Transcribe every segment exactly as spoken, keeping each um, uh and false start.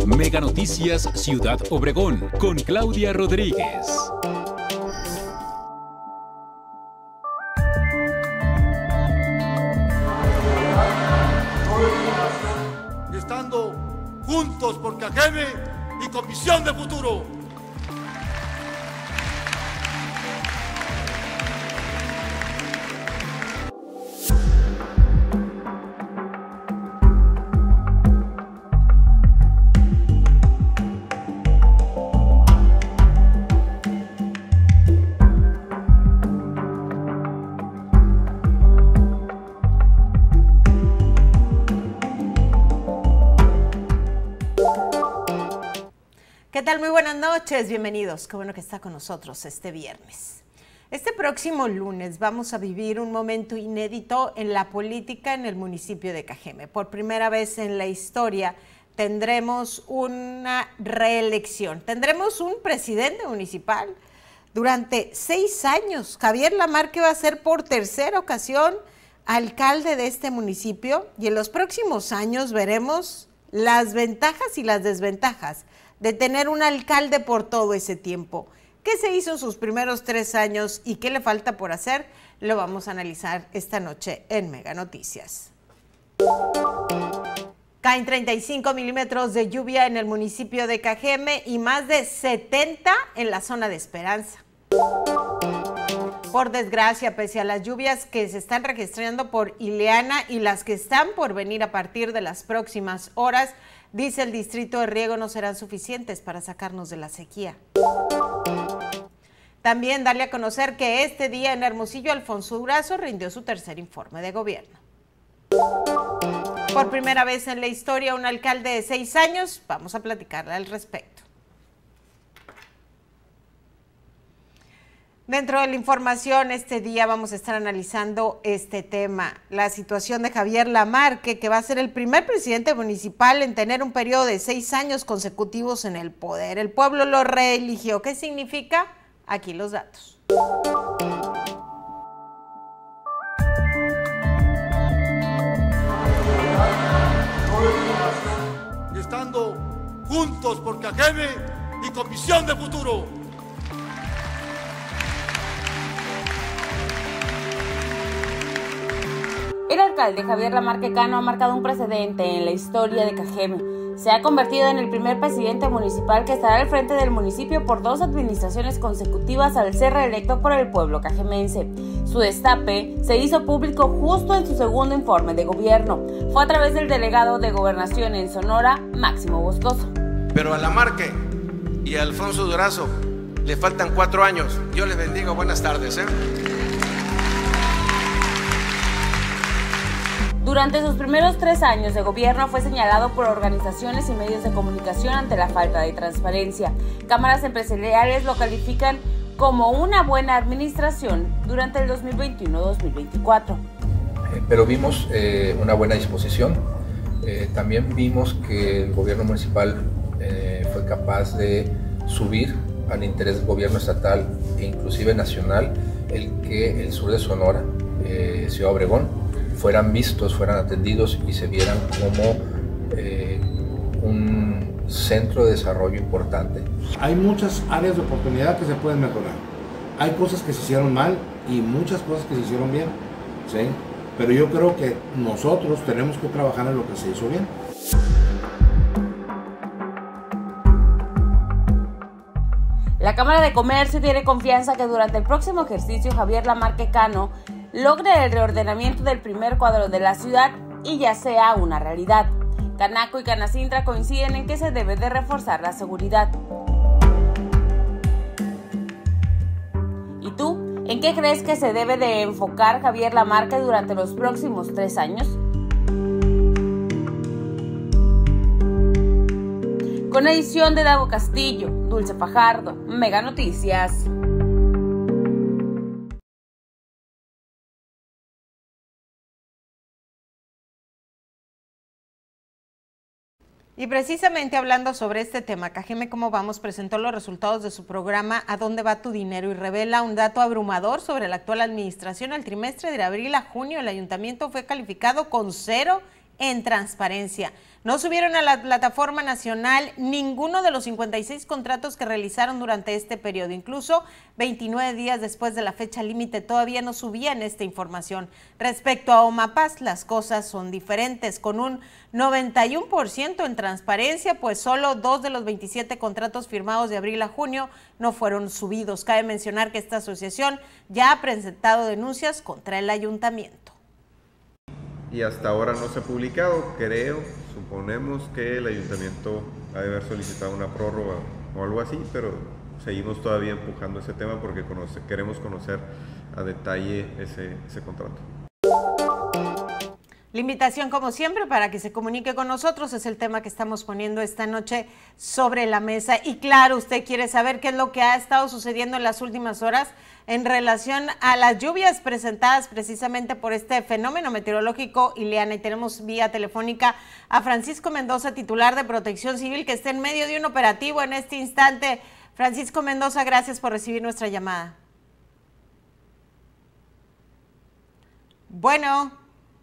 Mega Noticias Ciudad Obregón con Claudia Rodríguez. Estando juntos por Cajeme y con visión de futuro. ¿Qué tal? Muy buenas noches, bienvenidos. Qué bueno que está con nosotros este viernes. Este próximo lunes vamos a vivir un momento inédito en la política en el municipio de Cajeme. Por primera vez en la historia tendremos una reelección. Tendremos un presidente municipal durante seis años. Javier Lamarque va a ser por tercera ocasión alcalde de este municipio y en los próximos años veremos las ventajas y las desventajas de tener un alcalde por todo ese tiempo. ¿Qué se hizo en sus primeros tres años y qué le falta por hacer? Lo vamos a analizar esta noche en Mega Noticias. Caen treinta y cinco milímetros de lluvia en el municipio de Cajeme y más de setenta en la zona de Esperanza. Por desgracia, pese a las lluvias que se están registrando por Ileana y las que están por venir a partir de las próximas horas, dice el distrito de riego no serán suficientes para sacarnos de la sequía. También darle a conocer que este día en Hermosillo, Alfonso Durazo rindió su tercer informe de gobierno. Por primera vez en la historia, un alcalde de seis años, vamos a platicarle al respecto. Dentro de la información, este día vamos a estar analizando este tema, la situación de Javier Lamarque, que va a ser el primer presidente municipal en tener un periodo de seis años consecutivos en el poder. El pueblo lo reeligió. ¿Qué significa? Aquí los datos. Estando juntos por Cajeme y con visión de futuro. El alcalde Javier Lamarque Cano ha marcado un precedente en la historia de Cajeme. Se ha convertido en el primer presidente municipal que estará al frente del municipio por dos administraciones consecutivas al ser reelecto por el pueblo cajemense. Su destape se hizo público justo en su segundo informe de gobierno. Fue a través del delegado de Gobernación en Sonora, Máximo Boscoso. Pero a Lamarque y a Alfonso Durazo le faltan cuatro años. Dios les bendiga, buenas tardes, ¿eh? Durante sus primeros tres años de gobierno fue señalado por organizaciones y medios de comunicación ante la falta de transparencia. Cámaras empresariales lo califican como una buena administración durante el dos mil veintiuno dos mil veinticuatro. Eh, pero vimos eh, una buena disposición. Eh, también vimos que el gobierno municipal eh, fue capaz de subir al interés del gobierno estatal e inclusive nacional el que el sur de Sonora, eh, Ciudad Obregón, fueran vistos, fueran atendidos y se vieran como eh, un centro de desarrollo importante. Hay muchas áreas de oportunidad que se pueden mejorar. Hay cosas que se hicieron mal y muchas cosas que se hicieron bien, ¿sí? Pero yo creo que nosotros tenemos que trabajar en lo que se hizo bien. La Cámara de Comercio tiene confianza que durante el próximo ejercicio Javier Lamarque Cano logre el reordenamiento del primer cuadro de la ciudad y ya sea una realidad. Canaco y Canacintra coinciden en que se debe de reforzar la seguridad. ¿Y tú? ¿En qué crees que se debe de enfocar Javier Lamarque durante los próximos tres años? Con edición de Dago Castillo, Dulce Fajardo, Mega Noticias. Y precisamente hablando sobre este tema, Cajeme Cómo Vamos presentó los resultados de su programa ¿A dónde va tu dinero? Y revela un dato abrumador sobre la actual administración. Al trimestre de abril a junio el ayuntamiento fue calificado con cero en transparencia. No subieron a la plataforma nacional ninguno de los cincuenta y seis contratos que realizaron durante este periodo. Incluso veintinueve días después de la fecha límite todavía no subían esta información. Respecto a OMAPAS, las cosas son diferentes, con un noventa y uno por ciento en transparencia, pues solo dos de los veintisiete contratos firmados de abril a junio no fueron subidos. Cabe mencionar que esta asociación ya ha presentado denuncias contra el ayuntamiento. Y hasta ahora no se ha publicado, creo, suponemos que el ayuntamiento ha de haber solicitado una prórroga o algo así, pero seguimos todavía empujando ese tema porque conoce, queremos conocer a detalle ese, ese contrato. La invitación, como siempre, para que se comunique con nosotros es el tema que estamos poniendo esta noche sobre la mesa. Y claro, usted quiere saber qué es lo que ha estado sucediendo en las últimas horas en relación a las lluvias presentadas precisamente por este fenómeno meteorológico, Ileana. Y tenemos vía telefónica a Francisco Mendoza, titular de Protección Civil, que está en medio de un operativo en este instante. Francisco Mendoza, gracias por recibir nuestra llamada. Bueno.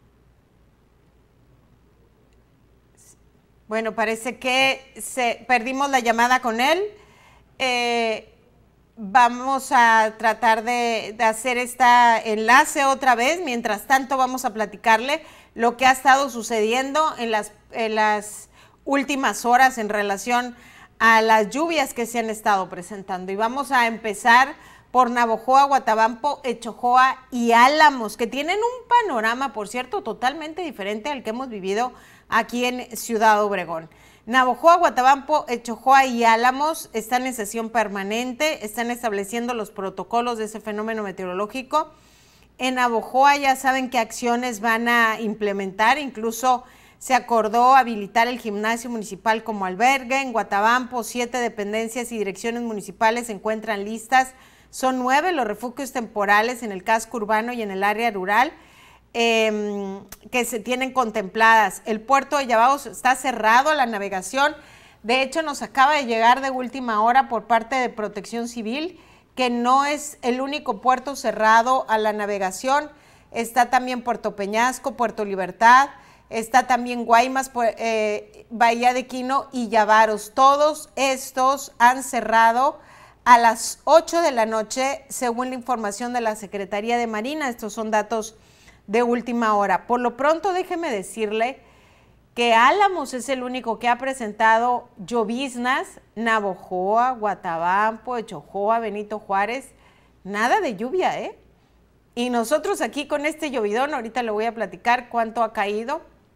Bueno, parece que se, perdimos la llamada con él. Eh, vamos a tratar de, de hacer este enlace otra vez. Mientras tanto, vamos a platicarle lo que ha estado sucediendo en las, en las últimas horas en relación a las lluvias que se han estado presentando. Y vamos a empezar por Navojoa, Guatabampo, Echojoa y Álamos, que tienen un panorama, por cierto, totalmente diferente al que hemos vivido aquí en Ciudad Obregón. Navojoa, Guatabampo, Echojoa y Álamos están en sesión permanente, están estableciendo los protocolos de ese fenómeno meteorológico. En Navojoa ya saben qué acciones van a implementar, incluso se acordó habilitar el gimnasio municipal como albergue. En Guatabampo, siete dependencias y direcciones municipales se encuentran listas. Son nueve los refugios temporales en el casco urbano y en el área rural eh, que se tienen contempladas. El puerto de Yavaos está cerrado a la navegación. De hecho, nos acaba de llegar de última hora por parte de Protección Civil que no es el único puerto cerrado a la navegación. Está también Puerto Peñasco, Puerto Libertad, está también Guaymas, eh, Bahía de Quino y Yavaros. Todos estos han cerrado a las ocho de la noche, según la información de la Secretaría de Marina. Estos son datos de última hora. Por lo pronto, déjeme decirle que Álamos es el único que ha presentado lloviznas. Navojoa, Guatabampo, Echojoa, Benito Juárez, nada de lluvia, ¿eh? Y nosotros aquí con este llovidón, ahorita le voy a platicar cuánto ha caído,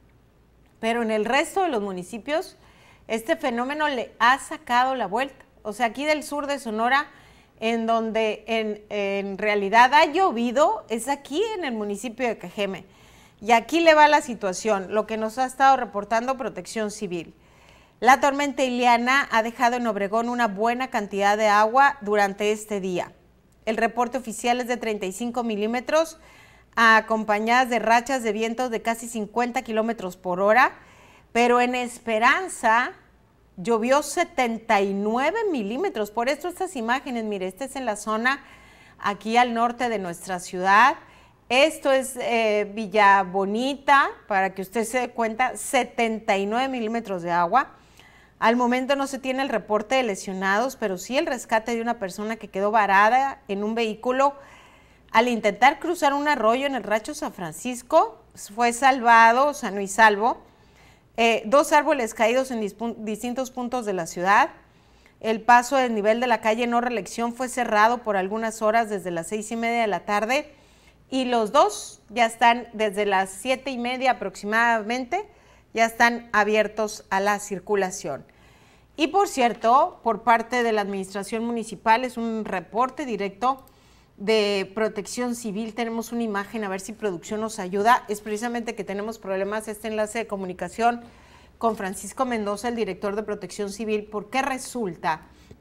pero en el resto de los municipios, este fenómeno le ha sacado la vuelta. O sea, aquí del sur de Sonora, en donde en, en realidad ha llovido, es aquí en el municipio de Cajeme. Y aquí le va la situación, lo que nos ha estado reportando Protección Civil. La tormenta Ileana ha dejado en Obregón una buena cantidad de agua durante este día. El reporte oficial es de treinta y cinco milímetros, acompañadas de rachas de vientos de casi cincuenta kilómetros por hora, pero en Esperanza llovió setenta y nueve milímetros. Por esto estas imágenes, mire, esta es en la zona aquí al norte de nuestra ciudad. Esto es eh, Villa Bonita, para que usted se dé cuenta, setenta y nueve milímetros de agua. Al momento no se tiene el reporte de lesionados, pero sí el rescate de una persona que quedó varada en un vehículo al intentar cruzar un arroyo en el Rancho San Francisco. Fue salvado, sano y salvo. Eh, dos árboles caídos en distintos puntos de la ciudad. El paso del nivel de la calle No Reelección fue cerrado por algunas horas desde las seis y media de la tarde y los dos ya están desde las siete y media aproximadamente, ya están abiertos a la circulación. Y por cierto, por parte de la Administración Municipal, es un reporte directo de Protección Civil. Tenemos una imagen, a ver si producción nos ayuda. Es precisamente que tenemos problemas este enlace de comunicación con Francisco Mendoza, el director de Protección Civil, porque resulta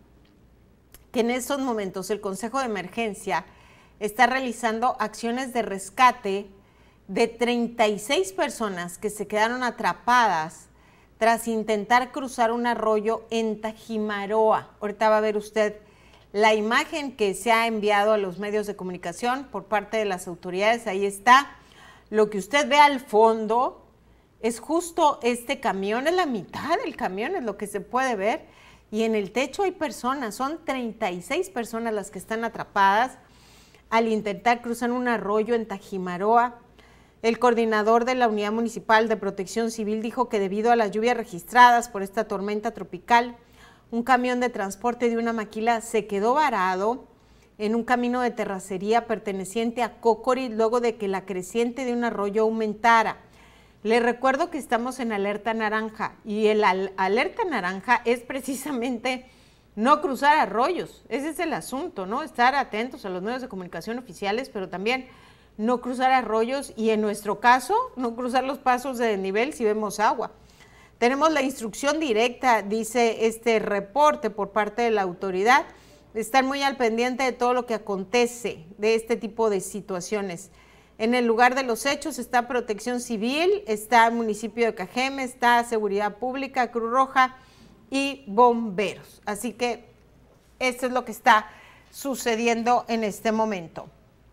que en estos momentos el Consejo de Emergencia está realizando acciones de rescate de treinta y seis personas que se quedaron atrapadas tras intentar cruzar un arroyo en Tajimaroa. Ahorita va a ver usted la imagen que se ha enviado a los medios de comunicación por parte de las autoridades. Ahí está. Lo que usted ve al fondo es justo este camión, es la mitad del camión, es lo que se puede ver, y en el techo hay personas, son treinta y seis personas las que están atrapadas al intentar cruzar un arroyo en Tajimaroa. El coordinador de la Unidad Municipal de Protección Civil dijo que debido a las lluvias registradas por esta tormenta tropical, un camión de transporte de una maquila se quedó varado en un camino de terracería perteneciente a Cocori luego de que la creciente de un arroyo aumentara. Les recuerdo que estamos en alerta naranja y el al alerta naranja es precisamente no cruzar arroyos. Ese es el asunto, ¿no? Estar atentos a los medios de comunicación oficiales, pero también no cruzar arroyos y en nuestro caso, no cruzar los pasos de desnivel si vemos agua. Tenemos la instrucción directa, dice este reporte por parte de la autoridad. Están muy al pendiente de todo lo que acontece de este tipo de situaciones. En el lugar de los hechos está Protección Civil, está el municipio de Cajeme, está Seguridad Pública, Cruz Roja y bomberos. Así que esto es lo que está sucediendo en este momento.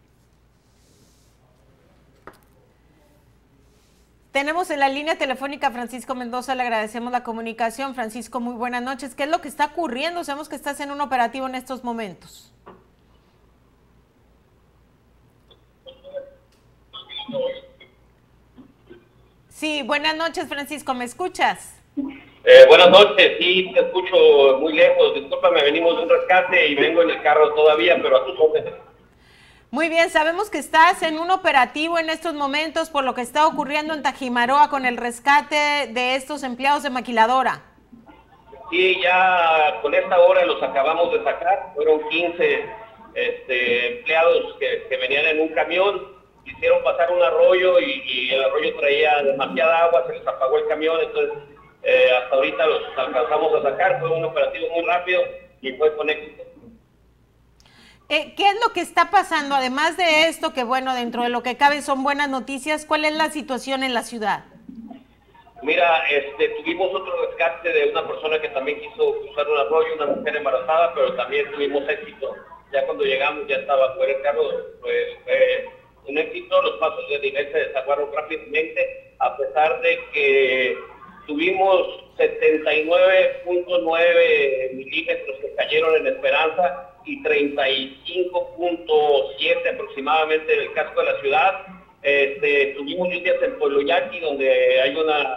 Tenemos en la línea telefónica a Francisco Mendoza, le agradecemos la comunicación. Francisco, muy buenas noches. ¿Qué es lo que está ocurriendo? Sabemos que estás en un operativo en estos momentos. Sí, buenas noches, Francisco, ¿me escuchas? Eh, buenas noches, sí, te escucho muy lejos. Discúlpame, venimos de un rescate y vengo en el carro todavía, pero a tus órdenes. Muy bien, sabemos que estás en un operativo en estos momentos por lo que está ocurriendo en Tajimaroa con el rescate de estos empleados de maquiladora. Sí, ya con esta hora los acabamos de sacar. Fueron quince este, empleados que, que venían en un camión, quisieron pasar un arroyo y, y el arroyo traía demasiada agua, se les apagó el camión, entonces eh, hasta ahorita los alcanzamos a sacar. Fue un operativo muy rápido y fue con éxito. Eh, ¿Qué es lo que está pasando? Además de esto, que bueno, dentro de lo que cabe son buenas noticias, ¿cuál es la situación en la ciudad? Mira, este, tuvimos otro rescate de una persona que también quiso cruzar un arroyo, una mujer embarazada, pero también tuvimos éxito. Ya cuando llegamos ya estaba fuera el carro, fue, fue un éxito, los pasos de nivel se desaguaron rápidamente, a pesar de que tuvimos setenta y nueve punto nueve milímetros que cayeron en Esperanza y treinta y cinco punto siete aproximadamente en el casco de la ciudad. Este, tuvimos lluvias en Pueblo Yaqui, donde hay una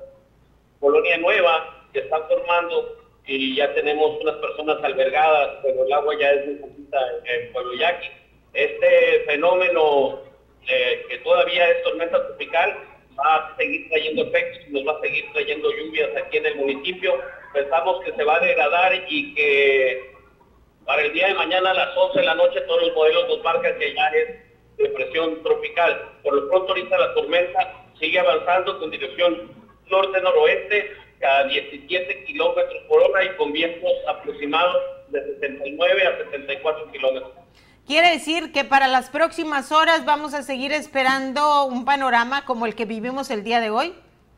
colonia nueva que está formando y ya tenemos unas personas albergadas, pero el agua ya es muy poquita en, en Pueblo Yaqui. Este fenómeno eh, que todavía es tormenta tropical va a seguir trayendo efectos, nos va a seguir trayendo lluvias aquí en el municipio. Pensamos que se va a degradar y que para el día de mañana a las once de la noche todos los modelos nos marcan que ya es depresión tropical. Por lo pronto ahorita la tormenta sigue avanzando con dirección norte-noroeste a diecisiete kilómetros por hora y con vientos aproximados de sesenta y nueve a setenta y cuatro kilómetros. ¿Quiere decir que para las próximas horas vamos a seguir esperando un panorama como el que vivimos el día de hoy?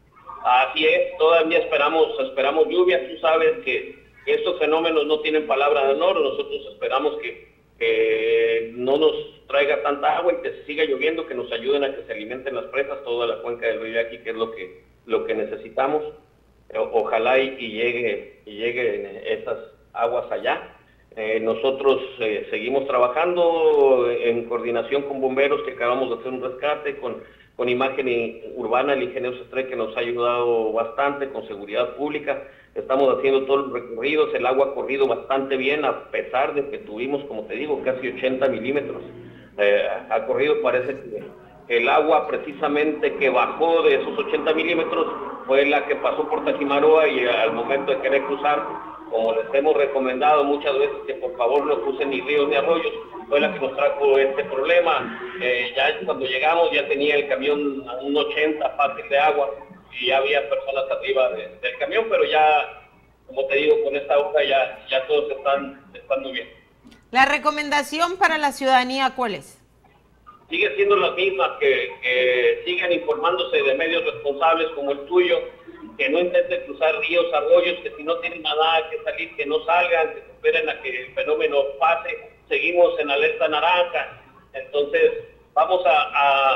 Así es, todavía esperamos, esperamos lluvias. Tú sabes que estos fenómenos no tienen palabra de honor. Nosotros esperamos que, que no nos traiga tanta agua y que se siga lloviendo, que nos ayuden a que se alimenten las presas, toda la cuenca del río Yaqui, que es lo que, lo que necesitamos. Ojalá y, y llegue y lleguen esas aguas allá. Eh, nosotros eh, seguimos trabajando en coordinación con bomberos, que acabamos de hacer un rescate, con, con Imagen Urbana, el ingeniero Sestre, que nos ha ayudado bastante, con Seguridad Pública. Estamos haciendo todos los recorridos, el agua ha corrido bastante bien, a pesar de que tuvimos, como te digo, casi ochenta milímetros. Eh, ha corrido, parece que el agua precisamente que bajó de esos ochenta milímetros fue la que pasó por Tajimaroa y al momento de querer cruzar, como les hemos recomendado muchas veces que por favor no crucen ni ríos ni arroyos, fue la que nos trajo este problema. Eh, ya cuando llegamos ya tenía el camión a un ochenta fácil de agua y ya había personas arriba de, del camión, pero ya, como te digo, con esta hoja ya, ya todos están, están muy bien. ¿La recomendación para la ciudadanía cuál es? Sigue siendo la misma, que, que sigan informándose de medios responsables como el tuyo, que no intenten cruzar ríos, arroyos, que si no tienen nada que salir, que no salgan, que se esperen a que el fenómeno pase. Seguimos en alerta naranja, entonces vamos a, a,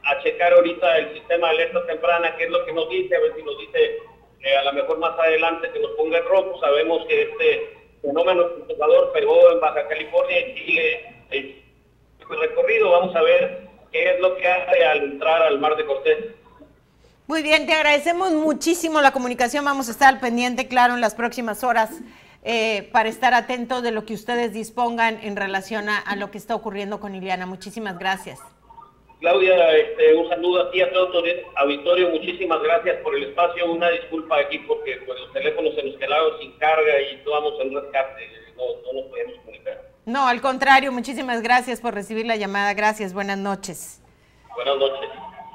a checar ahorita el sistema de alerta temprana, qué es lo que nos dice, a ver si nos dice eh, a lo mejor más adelante que nos ponga en rojo. Sabemos que este fenómeno perturbador pegó en Baja California y sigue el recorrido. Vamos a ver qué es lo que hace al entrar al Mar de Cortés. Muy bien, te agradecemos muchísimo la comunicación. Vamos a estar al pendiente, claro, en las próximas horas eh, para estar atentos de lo que ustedes dispongan en relación a, a lo que está ocurriendo con Ileana. Muchísimas gracias. Claudia, este, un saludo a ti, a todo tu auditorio. Muchísimas gracias por el espacio. Una disculpa aquí porque pues, los teléfonos se nos quedaron sin carga y estábamos en rescate. No, no nos podemos comunicar. No, al contrario, muchísimas gracias por recibir la llamada. Gracias, buenas noches. Buenas noches.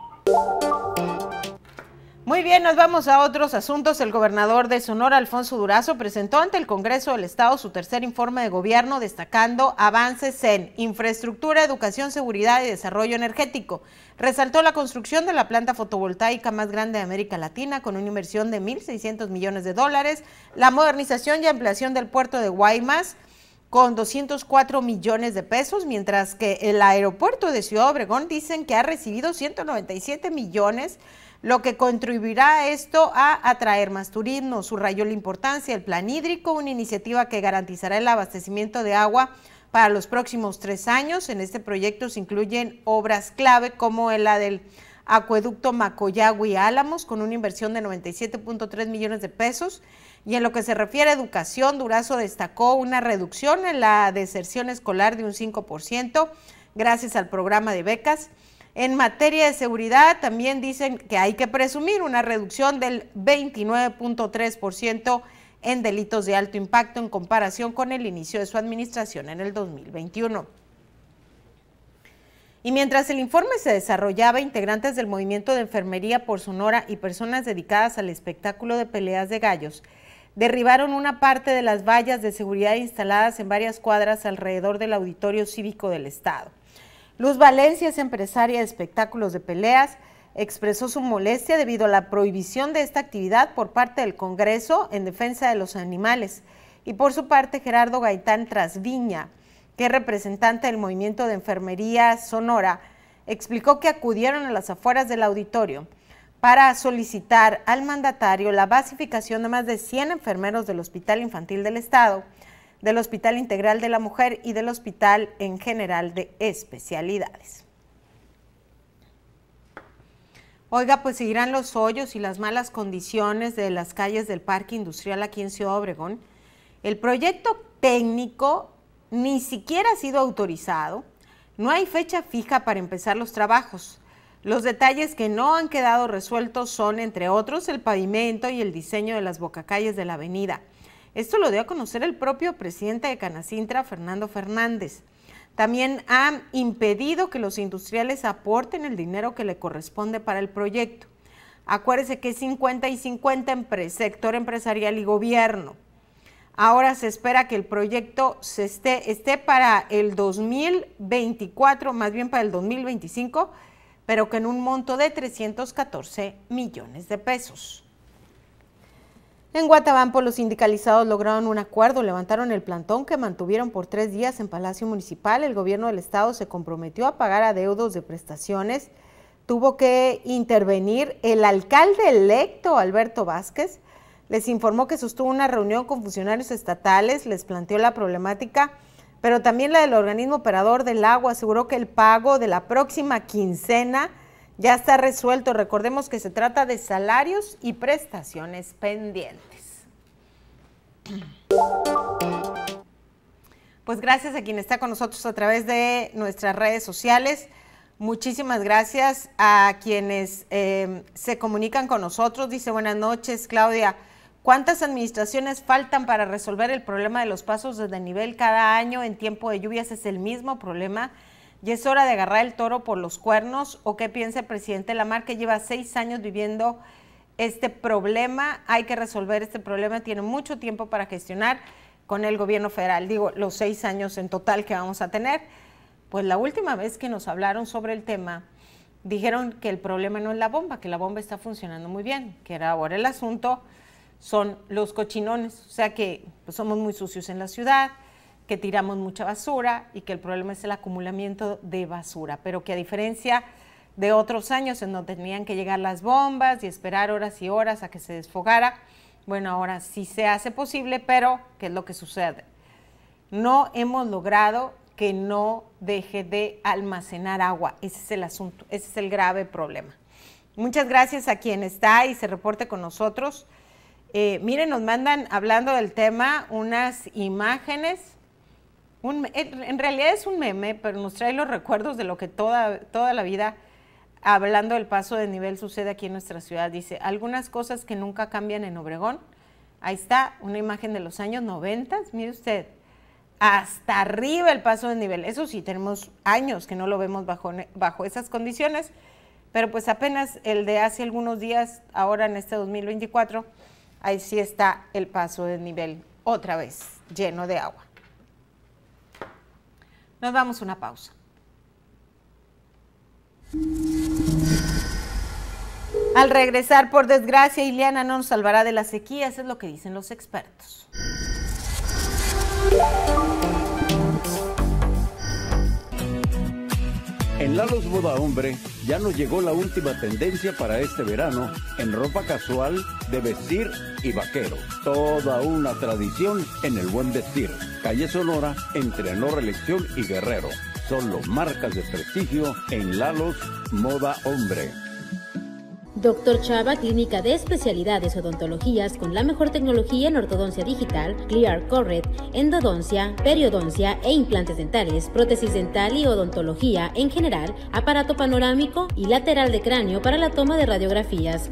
Muy bien, nos vamos a otros asuntos. El gobernador de Sonora, Alfonso Durazo, presentó ante el Congreso del Estado su tercer informe de gobierno, destacando avances en infraestructura, educación, seguridad y desarrollo energético. Resaltó la construcción de la planta fotovoltaica más grande de América Latina, con una inversión de mil seiscientos millones de dólares, la modernización y ampliación del puerto de Guaymas, con doscientos cuatro millones de pesos, mientras que el aeropuerto de Ciudad Obregón dicen que ha recibido ciento noventa y siete millones, lo que contribuirá a esto a atraer más turismo. Subrayó la importancia del plan hídrico, una iniciativa que garantizará el abastecimiento de agua para los próximos tres años. En este proyecto se incluyen obras clave como la del acueducto Macoyagui-Álamos, con una inversión de noventa y siete punto tres millones de pesos. Y en lo que se refiere a educación, Durazo destacó una reducción en la deserción escolar de un cinco por ciento gracias al programa de becas. En materia de seguridad, también dicen que hay que presumir una reducción del veintinueve punto tres por ciento en delitos de alto impacto en comparación con el inicio de su administración en el dos mil veintiuno. Y mientras el informe se desarrollaba, integrantes del Movimiento de Enfermería por Sonora y personas dedicadas al espectáculo de peleas de gallos derribaron una parte de las vallas de seguridad instaladas en varias cuadras alrededor del Auditorio Cívico del Estado. Luz Valencia es empresaria de espectáculos de peleas, expresó su molestia debido a la prohibición de esta actividad por parte del Congreso en defensa de los animales. Y por su parte, Gerardo Gaitán Trasviña, que es representante del Movimiento de Enfermería Sonora, explicó que acudieron a las afueras del auditorio para solicitar al mandatario la basificación de más de cien enfermeros del Hospital Infantil del Estado, del Hospital Integral de la Mujer y del Hospital en General de Especialidades. Oiga, pues seguirán los hoyos y las malas condiciones de las calles del Parque Industrial aquí en Ciudad Obregón. El proyecto técnico ni siquiera ha sido autorizado, no hay fecha fija para empezar los trabajos. Los detalles que no han quedado resueltos son, entre otros, el pavimento y el diseño de las bocacalles de la avenida. Esto lo dio a conocer el propio presidente de Canacintra, Fernando Fernández. También han impedido que los industriales aporten el dinero que le corresponde para el proyecto. Acuérdese que es cincuenta y cincuenta entre sector empresarial y gobierno. Ahora se espera que el proyecto se esté, esté para el dos mil veinticuatro, más bien para el dos mil veinticinco, pero que en un monto de trescientos catorce millones de pesos. En Guatabampo, los sindicalizados lograron un acuerdo, levantaron el plantón que mantuvieron por tres días en Palacio Municipal. El gobierno del estado se comprometió a pagar adeudos de prestaciones. Tuvo que intervenir el alcalde electo, Alberto Vázquez. Les informó que sostuvo una reunión con funcionarios estatales, les planteó la problemática, pero también la del organismo operador del agua. Aseguró que el pago de la próxima quincena ya está resuelto. Recordemos que se trata de salarios y prestaciones pendientes. Pues gracias a quien está con nosotros a través de nuestras redes sociales. Muchísimas gracias a quienes eh, se comunican con nosotros. Dice, buenas noches, Claudia. ¿Cuántas administraciones faltan para resolver el problema de los pasos de desnivel? Cada año en tiempo de lluvias es el mismo problema. ¿Y es hora de agarrar el toro por los cuernos? ¿O qué piensa el presidente Lamar, que lleva seis años viviendo este problema? Hay que resolver este problema, tiene mucho tiempo para gestionar con el gobierno federal. Digo, los seis años en total que vamos a tener. Pues la última vez que nos hablaron sobre el tema, dijeron que el problema no es la bomba, que la bomba está funcionando muy bien, que ahora el asunto son los cochinones, o sea que pues, somos muy sucios en la ciudad, que tiramos mucha basura y que el problema es el acumulamiento de basura, pero que a diferencia de otros años en donde tenían que llegar las bombas y esperar horas y horas a que se desfogara. Bueno, ahora sí se hace posible, pero ¿qué es lo que sucede? No hemos logrado que no deje de almacenar agua. Ese es el asunto, ese es el grave problema. Muchas gracias a quien está y se reporte con nosotros. Eh, miren, nos mandan, hablando del tema, unas imágenes. Un, en realidad es un meme, pero nos trae los recuerdos de lo que toda, toda la vida, hablando del paso de nivel, sucede aquí en nuestra ciudad. Dice, algunas cosas que nunca cambian en Obregón. Ahí está una imagen de los años noventa, mire usted, hasta arriba el paso de nivel. Eso sí, tenemos años que no lo vemos bajo, bajo esas condiciones, pero pues apenas el de hace algunos días, ahora en este dos mil veinticuatro, ahí sí está el paso de nivel otra vez, lleno de agua. Nos damos una pausa. Al regresar, por desgracia, Ileana no nos salvará de la sequía, eso es lo que dicen los expertos. En Lalos Moda Hombre ya nos llegó la última tendencia para este verano en ropa casual de vestir y vaquero. Toda una tradición en el buen vestir. Calle Sonora entre Honor Elección y Guerrero. Solo marcas de prestigio en Lalos Moda Hombre. Doctor Chava, clínica de especialidades odontologías con la mejor tecnología en ortodoncia digital, Clear Correct, endodoncia, periodoncia e implantes dentales, prótesis dental y odontología en general, aparato panorámico y lateral de cráneo para la toma de radiografías.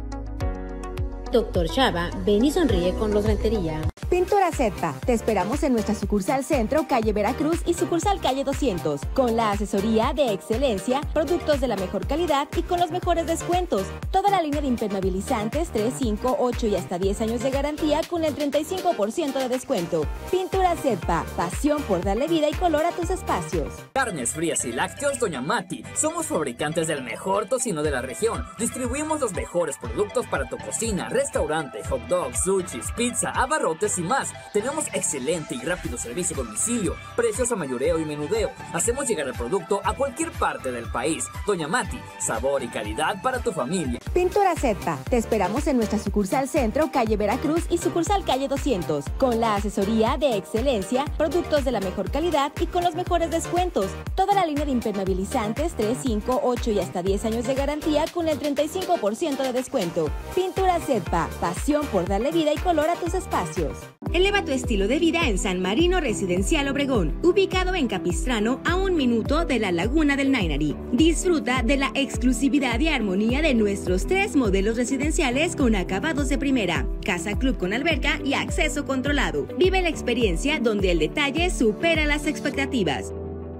Doctor Chava, ven y sonríe con los Rentería. Pintura Setpa, te esperamos en nuestra sucursal Centro, calle Veracruz y sucursal calle doscientos, con la asesoría de excelencia, productos de la mejor calidad y con los mejores descuentos. Toda la línea de impermeabilizantes, tres, cinco, ocho y hasta diez años de garantía con el treinta y cinco por ciento de descuento. Pintura Setpa, pasión por darle vida y color a tus espacios. Carnes frías y lácteos Doña Mati. Somos fabricantes del mejor tocino de la región. Distribuimos los mejores productos para tu cocina, restaurante, hot dogs, sushis, pizza, abarrotes y más. Tenemos excelente y rápido servicio a domicilio, precios a mayoreo y menudeo. Hacemos llegar el producto a cualquier parte del país. Doña Mati, sabor y calidad para tu familia. Pintura Setpa, te esperamos en nuestra sucursal Centro, calle Veracruz y sucursal calle doscientos, con la asesoría de excelencia, productos de la mejor calidad y con los mejores descuentos. Toda la línea de impermeabilizantes, tres, cinco, ocho y hasta diez años de garantía con el treinta y cinco por ciento de descuento. Pintura Setpa, pasión por darle vida y color a tus espacios. Eleva tu estilo de vida en San Marino Residencial Obregón, ubicado en Capistrano a un minuto de la Laguna del Nainari. Disfruta de la exclusividad y armonía de nuestros tres modelos residenciales con acabados de primera, casa club con alberca y acceso controlado. Vive la experiencia donde el detalle supera las expectativas.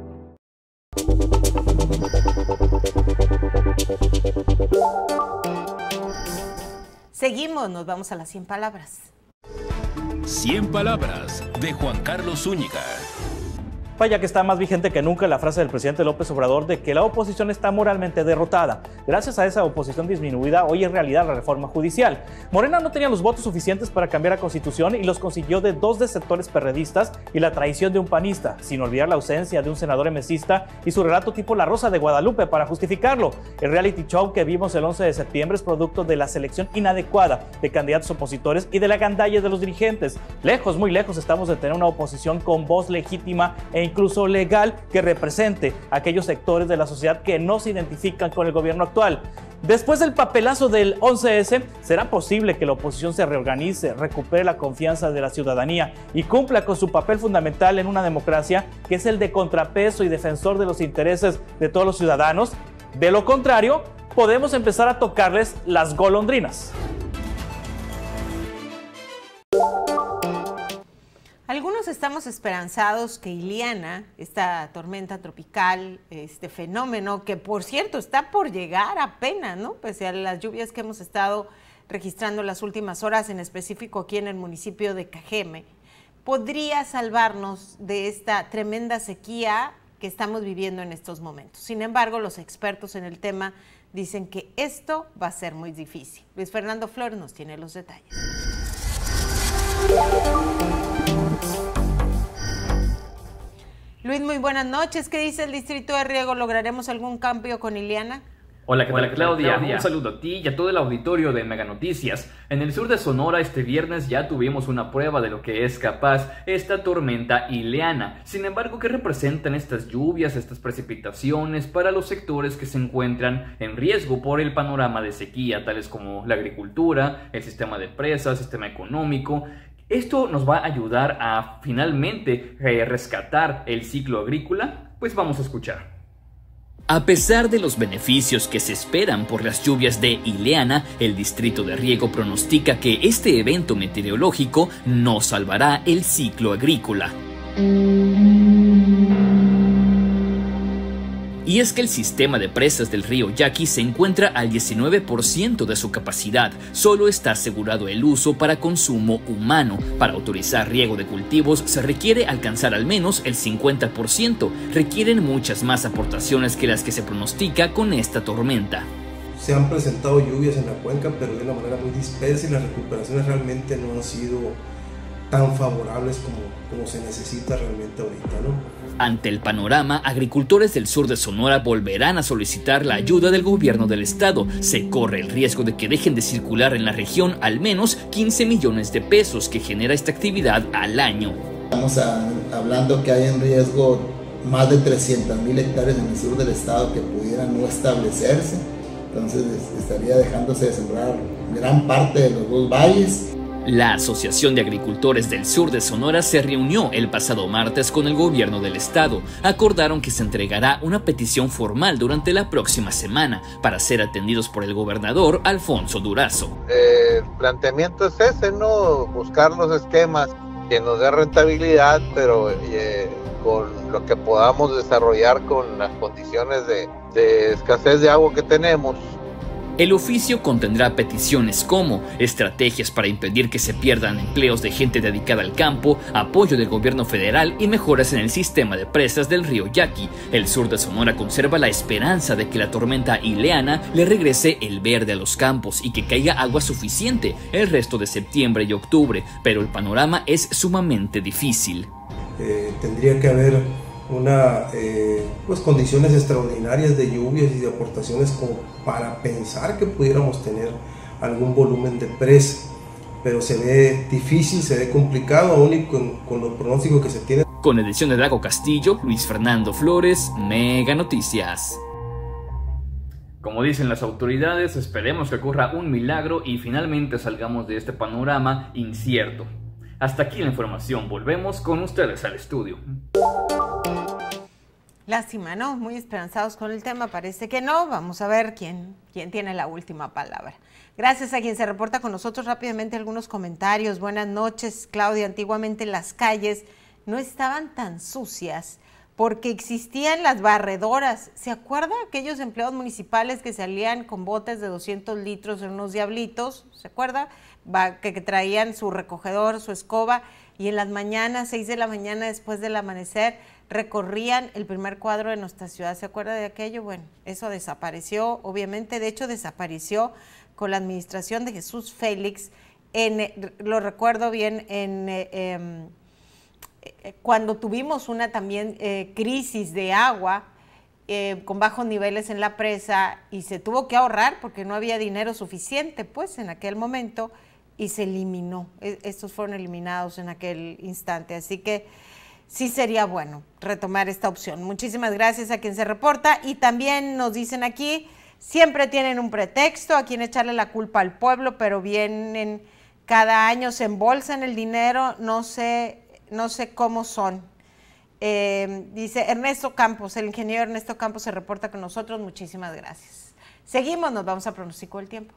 Seguimos, nos vamos a las cien palabras. cien palabras de Juan Carlos Zúñiga. Vaya que está más vigente que nunca la frase del presidente López Obrador de que la oposición está moralmente derrotada. Gracias a esa oposición disminuida, hoy es realidad la reforma judicial. Morena no tenía los votos suficientes para cambiar la Constitución y los consiguió de dos de sectores perredistas y la traición de un panista, sin olvidar la ausencia de un senador emesista y su relato tipo La Rosa de Guadalupe para justificarlo. El reality show que vimos el once de septiembre es producto de la selección inadecuada de candidatos opositores y de la gandalla de los dirigentes. Lejos, muy lejos estamos de tener una oposición con voz legítima e incluso legal que represente a aquellos sectores de la sociedad que no se identifican con el gobierno actual. Después del papelazo del once ese, ¿será posible que la oposición se reorganice, recupere la confianza de la ciudadanía y cumpla con su papel fundamental en una democracia, que es el de contrapeso y defensor de los intereses de todos los ciudadanos? De lo contrario, podemos empezar a tocarles las golondrinas. Algunos estamos esperanzados que Ileana, esta tormenta tropical, este fenómeno que por cierto está por llegar apenas, ¿no? Pese a las lluvias que hemos estado registrando en las últimas horas, en específico aquí en el municipio de Cajeme, podría salvarnos de esta tremenda sequía que estamos viviendo en estos momentos. Sin embargo, los expertos en el tema dicen que esto va a ser muy difícil. Luis Fernando Flores nos tiene los detalles. Luis, muy buenas noches. ¿Qué dice el Distrito de Riego? ¿Lograremos algún cambio con Ileana? Hola, ¿qué tal, Claudia? Un saludo a ti y a todo el auditorio de Mega Noticias. En el sur de Sonora este viernes ya tuvimos una prueba de lo que es capaz esta tormenta Ileana. Sin embargo, ¿qué representan estas lluvias, estas precipitaciones para los sectores que se encuentran en riesgo por el panorama de sequía, tales como la agricultura, el sistema de presas, sistema económico? ¿Esto nos va a ayudar a finalmente eh, rescatar el ciclo agrícola? Pues vamos a escuchar. A pesar de los beneficios que se esperan por las lluvias de Ileana, el distrito de riego pronostica que este evento meteorológico no salvará el ciclo agrícola. Y es que el sistema de presas del río Yaqui se encuentra al diecinueve por ciento de su capacidad. Solo está asegurado el uso para consumo humano. Para autorizar riego de cultivos se requiere alcanzar al menos el cincuenta por ciento. Requieren muchas más aportaciones que las que se pronostica con esta tormenta. Se han presentado lluvias en la cuenca, pero de una manera muy dispersa, y las recuperaciones realmente no han sido tan favorables como, como se necesita realmente ahorita, ¿no? Ante el panorama, agricultores del sur de Sonora volverán a solicitar la ayuda del gobierno del estado. Se corre el riesgo de que dejen de circular en la región al menos quince millones de pesos que genera esta actividad al año. Estamos a, hablando que hay en riesgo más de trescientas mil hectáreas en el sur del estado que pudieran no establecerse. Entonces estaría dejándose de sembrar gran parte de los dos valles. La Asociación de Agricultores del Sur de Sonora se reunió el pasado martes con el gobierno del estado. Acordaron que se entregará una petición formal durante la próxima semana para ser atendidos por el gobernador Alfonso Durazo. Eh, el planteamiento es ese, ¿no? Buscar los esquemas que nos den rentabilidad, pero eh, con lo que podamos desarrollar con las condiciones de, de escasez de agua que tenemos. El oficio contendrá peticiones como estrategias para impedir que se pierdan empleos de gente dedicada al campo, apoyo del gobierno federal y mejoras en el sistema de presas del río Yaqui. El sur de Sonora conserva la esperanza de que la tormenta Ileana le regrese el verde a los campos y que caiga agua suficiente el resto de septiembre y octubre, pero el panorama es sumamente difícil. Eh, tendría que haber una eh, pues condiciones extraordinarias de lluvias y de aportaciones como para pensar que pudiéramos tener algún volumen de presa, pero se ve difícil, se ve complicado aún y con, con los pronósticos que se tienen. Con edición de Drago Castillo, Luis Fernando Flores, Mega Noticias. Como dicen las autoridades, esperemos que ocurra un milagro y finalmente salgamos de este panorama incierto. Hasta aquí la información, volvemos con ustedes al estudio. Lástima, ¿no? Muy esperanzados con el tema, parece que no. Vamos a ver quién, quién tiene la última palabra. Gracias a quien se reporta con nosotros. Rápidamente algunos comentarios. Buenas noches, Claudia. Antiguamente las calles no estaban tan sucias porque existían las barredoras. ¿Se acuerda aquellos empleados municipales que salían con botes de doscientos litros en unos diablitos? ¿Se acuerda? Que, que traían su recogedor, su escoba, y en las mañanas, seis de la mañana después del amanecer, recorrían el primer cuadro de nuestra ciudad. ¿Se acuerda de aquello? Bueno, eso desapareció, obviamente. De hecho, desapareció con la administración de Jesús Félix. En, lo recuerdo bien, en, eh, eh, cuando tuvimos una también eh, crisis de agua, Eh, con bajos niveles en la presa, y se tuvo que ahorrar porque no había dinero suficiente pues en aquel momento, y se eliminó. Estos fueron eliminados en aquel instante, así que sí sería bueno retomar esta opción. Muchísimas gracias a quien se reporta. Y también nos dicen aquí, siempre tienen un pretexto a quien echarle la culpa al pueblo, pero vienen cada año, se embolsan el dinero, no sé, no sé cómo son. Eh, dice Ernesto Campos, el ingeniero Ernesto Campos se reporta con nosotros. Muchísimas gracias. Seguimos, nos vamos a pronóstico del tiempo.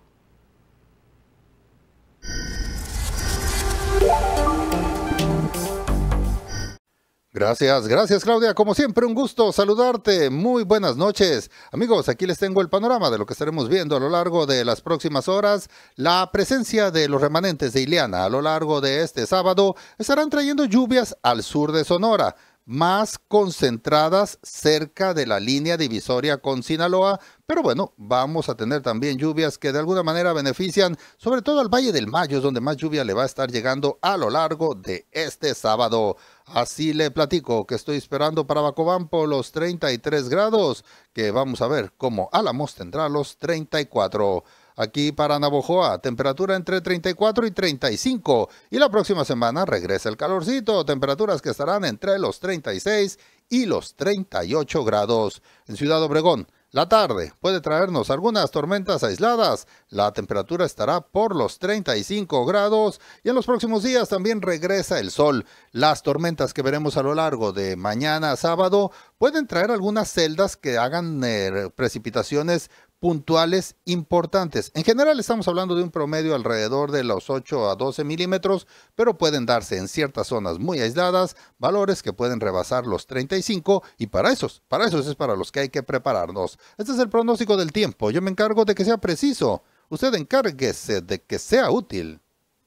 Gracias, gracias Claudia, como siempre un gusto saludarte, muy buenas noches. Amigos, aquí les tengo el panorama de lo que estaremos viendo a lo largo de las próximas horas. La presencia de los remanentes de Ileana a lo largo de este sábado estarán trayendo lluvias al sur de Sonora. más concentradas cerca de la línea divisoria con Sinaloa, pero bueno, vamos a tener también lluvias que de alguna manera benefician sobre todo al Valle del Mayo, donde más lluvia le va a estar llegando a lo largo de este sábado. Así le platico que estoy esperando para Bacobampo los treinta y tres grados, que vamos a ver como Álamos tendrá los treinta y cuatro. Aquí para Navojoa, temperatura entre treinta y cuatro y treinta y cinco. Y la próxima semana regresa el calorcito, temperaturas que estarán entre los treinta y seis y los treinta y ocho grados. En Ciudad Obregón, la tarde puede traernos algunas tormentas aisladas. La temperatura estará por los treinta y cinco grados y en los próximos días también regresa el sol. Las tormentas que veremos a lo largo de mañana a sábado pueden traer algunas celdas que hagan eh, precipitaciones puntuales importantes. En general estamos hablando de un promedio alrededor de los ocho a doce milímetros, pero pueden darse en ciertas zonas muy aisladas valores que pueden rebasar los treinta y cinco y para esos, para esos es para los que hay que prepararnos. Este es el pronóstico del tiempo. Yo me encargo de que sea preciso. Usted encárguese de que sea útil.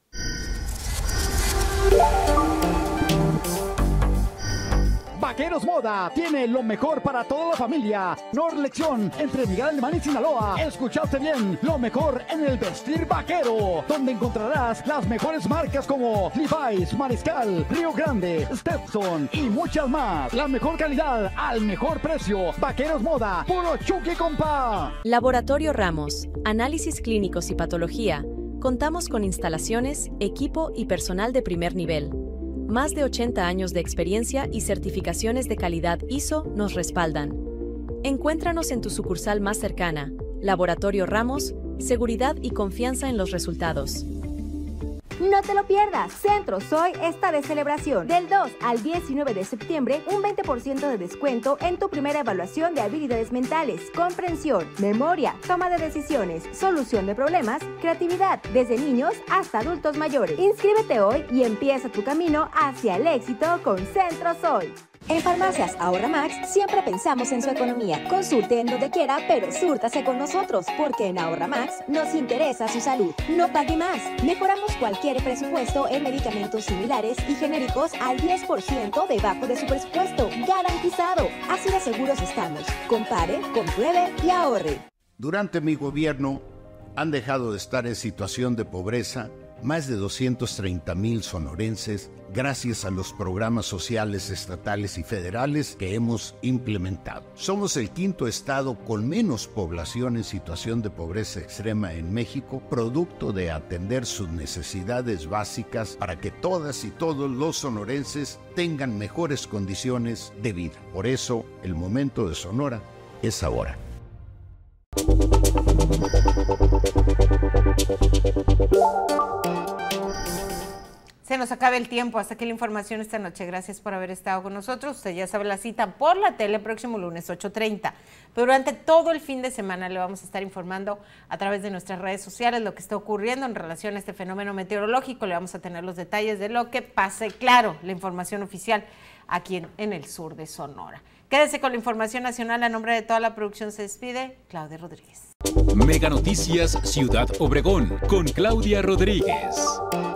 Vaqueros Moda tiene lo mejor para toda la familia. Norlección entre Miguel Alemán y Sinaloa. Escuchaste bien, lo mejor en el vestir vaquero, donde encontrarás las mejores marcas como Levi's, Mariscal, Río Grande, Stetson y muchas más. La mejor calidad al mejor precio. Vaqueros Moda, puro chuki, compa. Laboratorio Ramos, análisis clínicos y patología. Contamos con instalaciones, equipo y personal de primer nivel. Más de ochenta años de experiencia y certificaciones de calidad I S O nos respaldan. Encuéntranos en tu sucursal más cercana. Laboratorio Ramos, seguridad y confianza en los resultados. No te lo pierdas, Centro Soy está de celebración. Del dos al diecinueve de septiembre, un veinte por ciento de descuento en tu primera evaluación de habilidades mentales, comprensión, memoria, toma de decisiones, solución de problemas, creatividad, desde niños hasta adultos mayores. Inscríbete hoy y empieza tu camino hacia el éxito con Centro Soy. En Farmacias Ahorra Max siempre pensamos en su economía. Consulte en donde quiera, pero súrtase con nosotros, porque en Ahorra Max nos interesa su salud. No pague más. Mejoramos cualquier presupuesto en medicamentos similares y genéricos al diez por ciento debajo de su presupuesto. Garantizado. Así de seguros estamos. Compare, compruebe y ahorre. Durante mi gobierno han dejado de estar en situación de pobreza más de doscientos treinta mil sonorenses gracias a los programas sociales estatales y federales que hemos implementado. Somos el quinto estado con menos población en situación de pobreza extrema en México, producto de atender sus necesidades básicas para que todas y todos los sonorenses tengan mejores condiciones de vida. Por eso, el momento de Sonora es ahora. Se nos acaba el tiempo. Hasta aquí la información esta noche. Gracias por haber estado con nosotros. Usted ya sabe la cita por la tele próximo lunes ocho treinta. Pero durante todo el fin de semana le vamos a estar informando a través de nuestras redes sociales lo que está ocurriendo en relación a este fenómeno meteorológico. Le vamos a tener los detalles de lo que pase. Claro, la información oficial aquí en, en el sur de Sonora. Quédese con la información nacional. A nombre de toda la producción se despide Claudia Rodríguez. Mega Noticias Ciudad Obregón con Claudia Rodríguez.